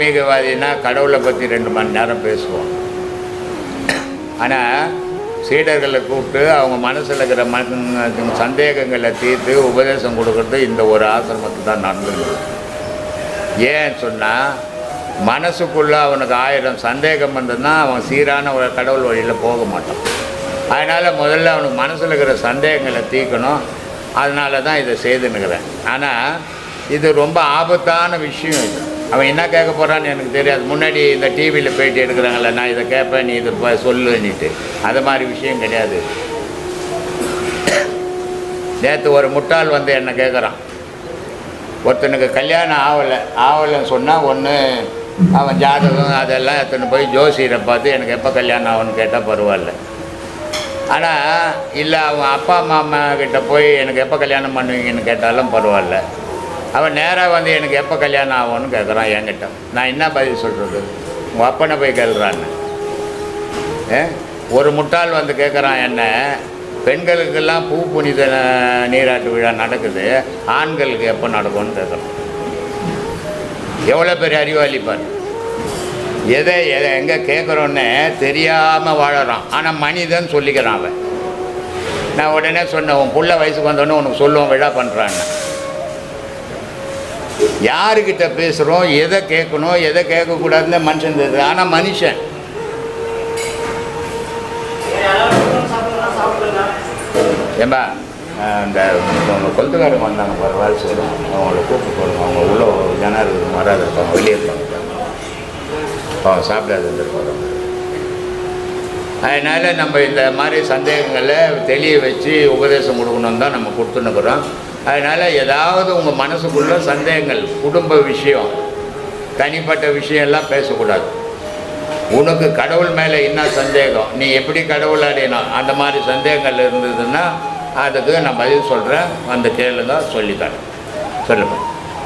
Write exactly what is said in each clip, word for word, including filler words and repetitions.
ஆன்மீகவாதினா கடவுளை பற்றி ரெண்டு மணி நேரம் பேசுவோம். ஆனால் சீடர்களை கூப்பிட்டு அவங்க மனசில் இருக்கிற மண் சந்தேகங்களை தீர்த்து உபதேசம் கொடுக்கறது இந்த ஒரு ஆசிரமத்துக்கு தான் நடந்துருக்குது. ஏன்னு சொன்னால் மனசுக்குள்ளே அவனுக்கு ஆயிரம் சந்தேகம் வந்ததுன்னா அவன் சீரான ஒரு கடவுள் வழியில் போக மாட்டான். அதனால் முதல்ல அவனுக்கு மனசில் இருக்கிற சந்தேகங்களை தீர்க்கணும். அதனால தான் இதை செய்துன்னுக்கிறேன். ஆனால் இது ரொம்ப ஆபத்தான விஷயம். இது அவன் என்ன கேட்க போகிறான்னு எனக்கு தெரியாது. முன்னாடி இந்த டிவியில் பேட்டி எடுக்கிறாங்கள, நான் இதை கேட்பேன், நீ இதை இப்போ சொல்லுன்னிட்டு, அது மாதிரி விஷயம் கிடையாது. நேற்று ஒரு முட்டாள் வந்து என்னை கேட்குறான், ஒருத்தனுக்கு கல்யாணம் ஆகலை ஆகலைன்னு சொன்னால் ஒன்று அவன் ஜாதகம் அதெல்லாம் எடுத்துன்னு போய் ஜோசியரை பார்த்து எனக்கு எப்போ கல்யாணம் ஆகும்னு கேட்டால் பரவாயில்ல. ஆனால் இல்லை அவன் அப்பா அம்மா அம்மா கிட்ட போய் எனக்கு எப்போ கல்யாணம் பண்ணுவீங்கன்னு கேட்டாலும் பரவாயில்ல. அவன் நேராக வந்து எனக்கு எப்போ கல்யாணம் ஆகும்னு கேட்குறான் என்கிட்ட. நான் என்ன பதில் சொல்கிறது? உங்கள் அப்பனை போய் கேட்குறான்னு. ஏ ஒரு முட்டாள் வந்து கேட்குறான் என்ன, பெண்களுக்கெல்லாம் பூ புனித நீராட்டு விழா நடக்குது, ஆண்களுக்கு எப்போ நடக்கும்னு கேட்குறான். எவ்வளோ பெரிய அறிவாளிப்பார். எதை எதை எங்கே கேட்குறோன்னே தெரியாமல் வாழறான். ஆனால் மனிதன் சொல்லிக்கிறான் அவன். நான் உடனே சொன்னேன், உன் புள்ள வயசுக்கு வந்தோடனே உனக்கு சொல்லுவோம் விழா பண்ணுறான்னு. யாருக்கிட்ட பேசுகிறோம், எதை கேட்கணும் எதை கேட்கக்கூடாதுன்னு மனுஷன் தெரியுது. ஆனால் மனுஷன் ஏம்பா இந்த கொளுத்துக்காரங்க வந்தாங்க பாரு வேலை செய்யணும், அவங்கள கூப்பிட்டு போடுங்க. அவங்க உள்ள ஜனம் இருக்குது, வராது இருப்பாங்க, வெளியே இருப்பாங்க, அவங்க சாப்பிடாது இருந்துருப்பாங்க. அதனால் நம்ம இந்த மாதிரி சந்தேகங்களை தெளிய வச்சு உபதேசம் கொடுக்கணுன்னு தான் நம்ம கொடுத்துன்னுக்குறோம். அதனால் ஏதாவது உங்கள் மனசுக்குள்ளே சந்தேகங்கள், குடும்ப விஷயம், தனிப்பட்ட விஷயம்லாம் பேசக்கூடாது. உனக்கு கடவுள் மேலே என்ன சந்தேகம், நீ எப்படி கடவுள் அடையணும், அந்த மாதிரி சந்தேகங்கள் இருந்ததுன்னா அதுக்கு நான் பதில் சொல்கிறேன், அந்த கேளுங்க, சொல்லித்தரேன். சொல்லுங்கள்.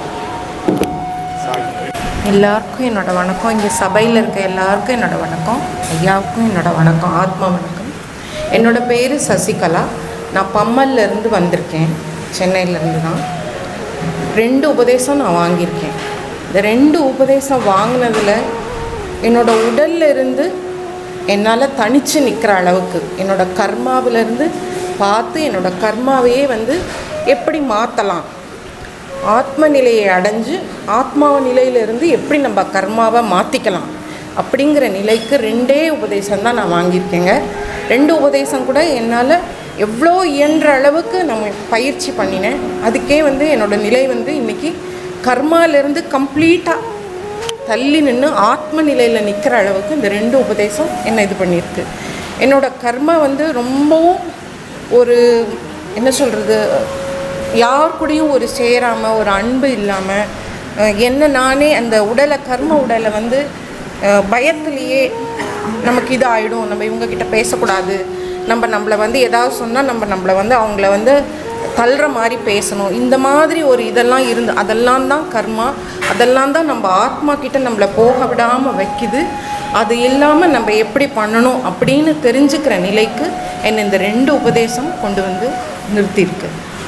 எல்லாருக்கும் என்னோடய வணக்கம். இங்கே சபையில் இருக்க எல்லாருக்கும் என்னோடய வணக்கம். ஐயாவுக்கும் என்னோடய வணக்கம், ஆத்மா வணக்கம். என்னோடய பேர் சசிகலா. நான் பம்மல்லேருந்து வந்திருக்கேன், சென்னையிலேருந்து தான். ரெண்டு உபதேசம் நான் வாங்கியிருக்கேன். இந்த ரெண்டு உபதேசம் வாங்கினதில் என்னோடய உடலில் இருந்து என்னால் தனித்து நிற்கிற அளவுக்கு, என்னோடய கர்மாவிலேருந்து பார்த்து என்னோடய கர்மாவையே வந்து எப்படி மாற்றலாம், ஆத்ம நிலையை அடைஞ்சு ஆத்மா நிலையிலிருந்து எப்படி நம்ம கர்மாவை மாற்றிக்கலாம் அப்படிங்கிற நிலைக்கு ரெண்டே உபதேசம் தான் நான் வாங்கியிருக்கேங்க. ரெண்டு உபதேசம் கூட என்னால் எவ்வளோ இயன்ற அளவுக்கு நம்ம பயிற்சி பண்ணினேன். அதுக்கே வந்து என்னோடய நிலை வந்து இன்றைக்கி கர்மாவிலேருந்து கம்ப்ளீட்டாக தள்ளி நின்று ஆத்ம நிலையில் நிற்கிற அளவுக்கு இந்த ரெண்டு உபதேசம் என்னை இது பண்ணியிருக்கு. என்னோடய கர்மா வந்து ரொம்பவும் ஒரு என்ன சொல்கிறது, யார் கூடயும் ஒரு சேராமல், ஒரு அன்பு இல்லாமல், என்ன நானே அந்த உடலை, கர்ம உடலை வந்து பயத்துலேயே நமக்கு இது ஆகிடும், நம்ம இவங்கக்கிட்ட பேசக்கூடாது, நம்ம நம்மளை வந்து ஏதாவது சொன்னால் நம்ம நம்மளை வந்து அவங்கள வந்து தள்ளுற மாதிரி பேசணும், இந்த மாதிரி ஒரு இதெல்லாம் இருந்து, அதெல்லாம் தான் கர்மா, அதெல்லாம் தான் நம்ம ஆத்மா கிட்ட நம்மளை போக விடாமல் வைக்குது. அது இல்லாமல் நம்ம எப்படி பண்ணணும் அப்படின்னு தெரிஞ்சுக்கிற நிலைக்கு என்னை இந்த ரெண்டு உபதேசம் கொண்டு வந்து நிறுத்தியிருக்கு.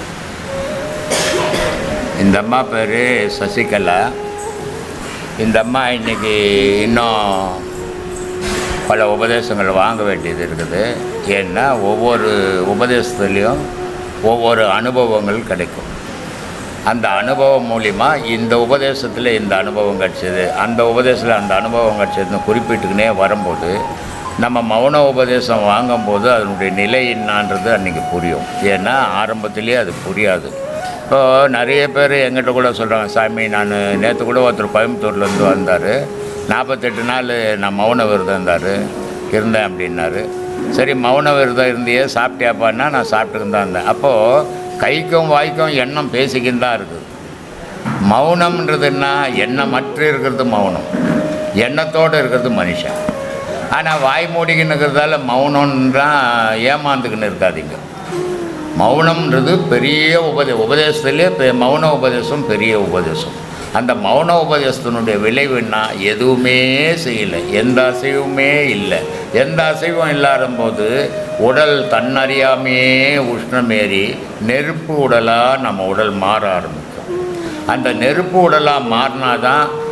இந்த அம்மா பேர் சசிகலா. இந்த அம்மா இன்றைக்கி இன்னும் பல உபதேசங்கள் வாங்க வேண்டியது இருக்குது. ஏன்னா ஒவ்வொரு உபதேசத்துலேயும் ஒவ்வொரு அனுபவங்கள் கிடைக்கும். அந்த அனுபவம் மூலிமா இந்த உபதேசத்தில் இந்த அனுபவம் கிடச்சிது, அந்த உபதேசத்தில் அந்த அனுபவம் கிடச்சதுன்னு குறிப்பிட்டுக்கினே வரும்போது நம்ம மௌன உபதேசம் வாங்கும்போது அதனுடைய நிலை என்னான்றது அன்றைக்கி புரியும். ஏன்னா ஆரம்பத்திலே அது புரியாது. இப்போது நிறைய பேர் எங்கிட்ட கூட சொல்கிறாங்க, சாமி நான் நேற்று கூட ஒருத்தர் கோயம்புத்தூர்லேருந்து வந்தார், நாற்பத்தெட்டு நாள் நான் மௌன விரதம் இருந்தார் இருந்தேன் அப்படின்னாரு. சரி மௌன விரதம் இருந்தியே சாப்பிட்டியாப்பான்னா நான் சாப்பிட்டுக்கின்னு தான் இருந்தேன். அப்போது கைக்கும் வாய்க்கும் எண்ணம் பேசிக்கின்னு தான் இருக்குது. மௌனம்ன்றதுன்னா எண்ணமற்ற இருக்கிறது மௌனம், எண்ணத்தோடு இருக்கிறது மனுஷன். ஆனால் வாய் மூடிக்கின்னு இருக்கிறதால மௌனம்ன்றான் ஏமாந்துக்கின்னு இருக்காதீங்க. மௌனம்ன்றது பெரிய உபதே உபதேசத்துலேயே பெ மௌன உபதேசம் பெரிய உபதேசம். அந்த மௌன உபதேசத்தினுடைய விளைவுன்னா எதுவுமே செய்யலை, எந்த அசைவுமே இல்லை. எந்த அசைவும் இல்லாத போது உடல் தன்னறியாமையே உஷ்ணமேறி நெருப்பு உடலாக நம்ம உடல் மாற ஆரம்பிக்கும். அந்த நெருப்பு உடலாக மாறினாதான்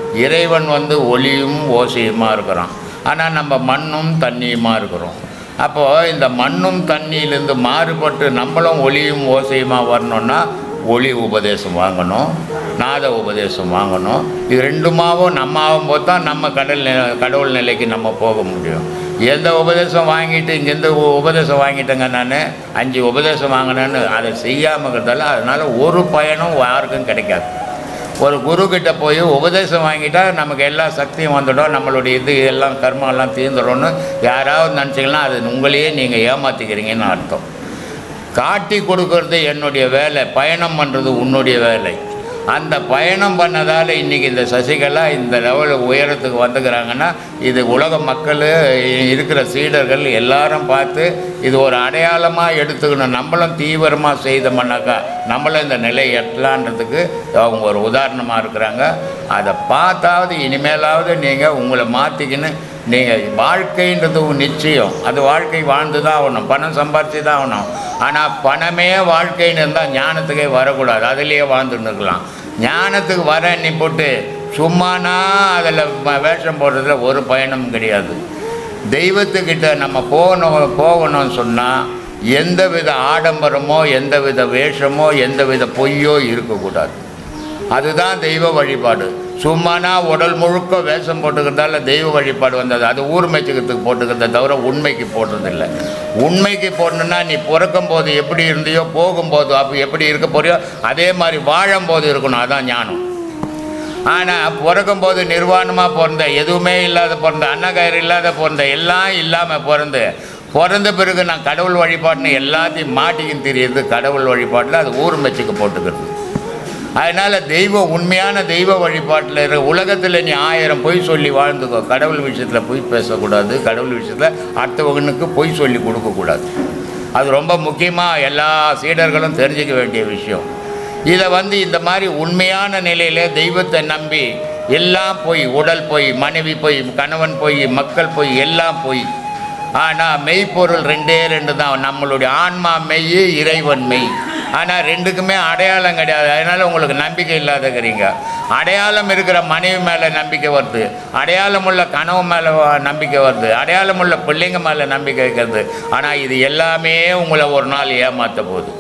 இறைவன் வந்து ஒளியும் ஓசையுமாக இருக்கிறான். ஆனால் நம்ம மண்ணும் தண்ணியுமா இருக்கிறோம். அப்போது இந்த மண்ணும் தண்ணியிலேருந்து மாறுபட்டு நம்மளும் ஒளியும் ஓசையுமா வரணுன்னா ஒளி உபதேசம் வாங்கணும், நாத உபதேசம் வாங்கணும். இது ரெண்டுமாவும் நம்ம ஆகும்போது தான் நம்ம கடல் கடவுள் நிலைக்கு நம்ம போக முடியும். எந்த உபதேசம் வாங்கிட்டு இங்கேருந்து உபதேசம் வாங்கிட்டேங்க, நான் அஞ்சு உபதேசம் வாங்கினேன்னு அதை செய்யாமல் இருக்கிறதால அதனால் ஒரு பயனும் யாருக்கும் கிடைக்காது. ஒரு குருக்கிட்ட போய் உபதேசம் வாங்கிட்டால் நமக்கு எல்லா சக்தியும் வந்துடும், நம்மளுடைய இது எல்லாம் கர்மெல்லாம் தீர்ந்துடும்னு யாராவது நினச்சிங்கன்னா அது உங்களையே நீங்கள் ஏமாற்றிக்கிறீங்கன்னு அர்த்தம். காட்டி கொடுக்கறது என்னுடைய வேலை, பயணம் பண்ணுறது உன்னுடைய வேலை. அந்த பயணம் பண்ணதால் இன்றைக்கி இந்த சசிகலா இந்த லெவல் உயரத்துக்கு வந்துக்கிறாங்கன்னா இது உலக மக்கள் இருக்கிற சீடர்கள் எல்லாரும் பார்த்து இது ஒரு அடையாளமாக எடுத்துக்கணும். நம்மளும் தீவிரமாக செய்தோம்னாக்கா நம்மளும் இந்த நிலை எட்டலான்றதுக்கு அவங்க ஒரு உதாரணமாக இருக்கிறாங்க. அதை பார்த்தாவது இனிமேலாவது நீங்கள் உங்களை மாற்றிக்கின்னு நீங்கள் வாழ்க்கைன்றது நிச்சயம், அது வாழ்க்கை வாழ்ந்து தான் ஆகணும், பணம் சம்பாரித்து தான் ஆகணும். ஆனால் பணமே வாழ்க்கைன்னு இருந்தால் ஞானத்துக்கே வரக்கூடாது, அதிலேயே வாழ்ந்துன்னு இருக்கலாம். ஞானத்துக்கு வர நீ போட்டு சும்மானா அதில் வேஷம் போடுறதுல ஒரு பயணமும் கிடையாது. தெய்வத்துக்கிட்ட நம்ம போகணும் போகணும்னு சொன்னால் எந்த வித ஆடம்பரமோ எந்த வித வேஷமோ எந்த வித பொய்யோ இருக்கக்கூடாது. அதுதான் தெய்வ வழிபாடு. சும்மானா உடல் முழுக்க வேஷம் போட்டுக்கிறதால தெய்வ வழிபாடு வந்தது. அது ஊர் மேய்ச்சிக்கிறதுக்கு போட்டுக்கிறத தவிர உண்மைக்கு போடுறதில்லை. உண்மைக்கு போடணுன்னா நீ பிறக்கும் போது எப்படி இருந்தியோ போகும்போது அப்போ எப்படி இருக்க போறியோ அதே மாதிரி வாழும்போது இருக்கணும். அதான் ஞானம். ஆனால் பிறக்கும்போது நிர்வாணமாக பிறந்த, எதுவுமே இல்லாத பிறந்த, அன்னகயிறு இல்லாத பிறந்த, எல்லாம் இல்லாமல் பிறந்து பிறந்த பிறகு நான் கடவுள் வழிபாடுன்னு எல்லாத்தையும் மாட்டிக்கின்னு தெரியுது. கடவுள் வழிபாட்டில் அது ஊர் மெச்சுக்கு போட்டுக்கிறது. அதனால் தெய்வம் உண்மையான தெய்வ வழிபாட்டில் இருக்க உலகத்தில் நீ ஆயிரம் பொய் சொல்லி வாழ்ந்துக்கோ, கடவுள் விஷயத்தில் பொய் பேசக்கூடாது, கடவுள் விஷயத்தில் அடுத்தவனுக்கு பொய் சொல்லி கொடுக்கக்கூடாது. அது ரொம்ப முக்கியமாக எல்லா சீடர்களும் தெரிஞ்சிக்க வேண்டிய விஷயம். இதை வந்து இந்த மாதிரி உண்மையான நிலையில் தெய்வத்தை நம்பி எல்லாம் போய், உடல் போய், மனைவி போய், கணவன் போய், மக்கள் போய், எல்லாம் போய். ஆனால் மெய்ப்பொருள் ரெண்டே ரெண்டு தான், நம்மளுடைய ஆன்மா மெய், இறைவன் மெய். ஆனால் ரெண்டுக்குமே அடையாளம் கிடையாது. அதனால் உங்களுக்கு நம்பிக்கை இல்லாதக்கிறீங்க. அடையாளம் இருக்கிற மனைவி மேலே நம்பிக்கை வருது, அடையாளம் உள்ள கனவு மேலே நம்பிக்கை வருது, அடையாளம் உள்ள பிள்ளைங்க மேலே நம்பிக்கை வைக்கிறது. ஆனால் இது எல்லாமே உங்களை ஒரு நாள் ஏமாற்ற போகுது.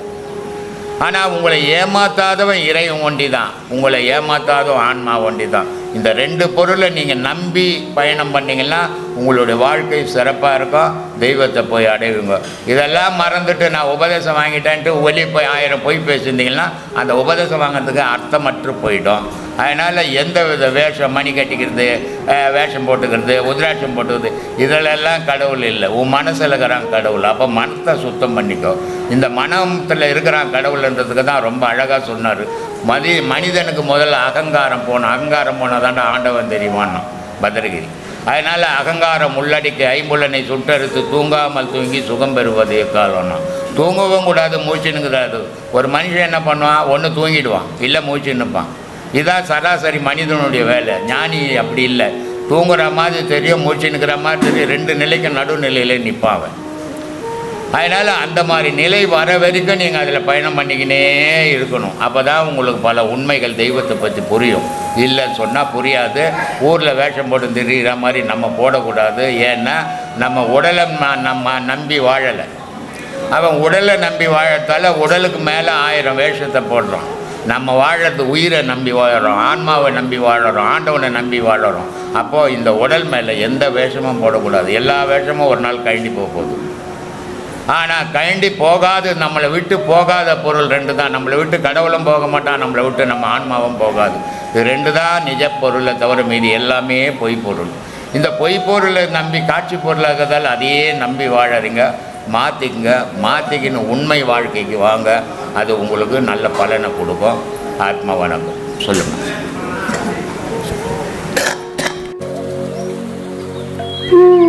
ஆனால் உங்களை ஏமாற்றாதவன் இறைவன் ஒண்டி தான், உங்களை ஏமாற்றாதவன் ஆன்மா ஒண்டி தான். இந்த ரெண்டு பொருளை நீங்கள் நம்பி பயணம் பண்ணிங்கன்னா உங்களுடைய வாழ்க்கை சிறப்பாக இருக்கும், தெய்வத்தை போய் அடைவுங்க. இதெல்லாம் மறந்துட்டு நான் உபதேசம் வாங்கிட்டேன்ட்டு ஒலி போய் ஆயிரம் பொய் பேசியிருந்தீங்கன்னா அந்த உபதேசம் வாங்கிறதுக்கு அர்த்தமற்று போயிடும். அதனால் எந்த வித வேஷம், மணி கட்டிக்கிறது, வேஷம் போட்டுக்கிறது, உதிராட்சம் போட்டுக்கிறது, இதிலெல்லாம் கடவுள் இல்லை. உன் மனசில் இருக்கிறான் கடவுள். அப்போ மனத்தை சுத்தம் பண்ணிக்கோ. இந்த மனத்தில் இருக்கிறான் கடவுள்ன்றதுக்கு தான் ரொம்ப அழகாக சொன்னார். மதி மனிதனுக்கு முதல்ல அகங்காரம் போகணும். அகங்காரம் போனால் தாண்டா ஆண்டவன் தெரியுமான்னா பத்ரகிரி. அதனால் அகங்காரம் உள்ளடிக்க ஐம்புலனை சுட்டறுத்து தூங்காமல் தூங்கி சுகம் பெறுவது எக்காலம்னா. தூங்கவும் கூடாது, மூச்சுன்னு கூடாது. ஒரு மனுஷன் என்ன பண்ணுவான், ஒன்று தூங்கிடுவான், இல்லை மூச்சுன்னுப்பான். இதான் சராசரி மனிதனுடைய வேலை. ஞானி அப்படி இல்லை, தூங்குற மாதிரி தெரியும், மூச்சுன்னுக்கிற மாதிரி தெரியும், ரெண்டு நிலைக்கு நடுநிலையில் நிற்பாவன். அதனால் அந்த மாதிரி நிலை வர வரைக்கும் நீங்கள் அதில் பயணம் பண்ணிக்கினே இருக்கணும். அப்போ தான் உங்களுக்கு பல உண்மைகள் தெய்வத்தை பற்றி புரியும். இல்லைன்னு சொன்னால் புரியாது. ஊரில் வேஷம் போட்டு திரிகிற மாதிரி நம்ம போடக்கூடாது. ஏன்னா நம்ம உடலை நம்ம நம்பி வாழலை. அவன் உடலை நம்பி வாழத்தால் உடலுக்கு மேலே ஆயிரம் வேஷத்தை போடுறான். நம்ம வாழறது உயிரை நம்பி வாழறோம், ஆன்மாவை நம்பி வாழறோம், ஆண்டவனை நம்பி வாழறோம். அப்போது இந்த உடல் மேலே எந்த வேஷமும் போடக்கூடாது. எல்லா வேஷமும் ஒரு நாள் கழண்டி போக போகுது. ஆனால் கழண்டி போகாது, நம்மளை விட்டு போகாத பொருள் ரெண்டு தான். நம்மளை விட்டு கடவுளும் போக மாட்டான், நம்மளை விட்டு நம்ம ஆன்மாவும் போகாது. இது ரெண்டு தான் நிஜ பொருளை தவிர மீதி எல்லாமே பொய் பொருள். இந்த பொய் பொருளை நம்பி காட்சி பொருளாகிறதால் அதையே நம்பி வாழறீங்க. மாற்றிக்குங்க, மாற்றிக்கின்னு உண்மை வாழ்க்கைக்கு வாங்க. அது உங்களுக்கு நல்ல பலனை கொடுக்கும். ஆத்மா வணக்கம். சொல்லுங்கள்.